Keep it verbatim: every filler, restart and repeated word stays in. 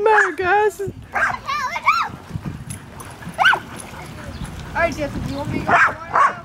matter, guys? Alright, Jesse, do you want me to go?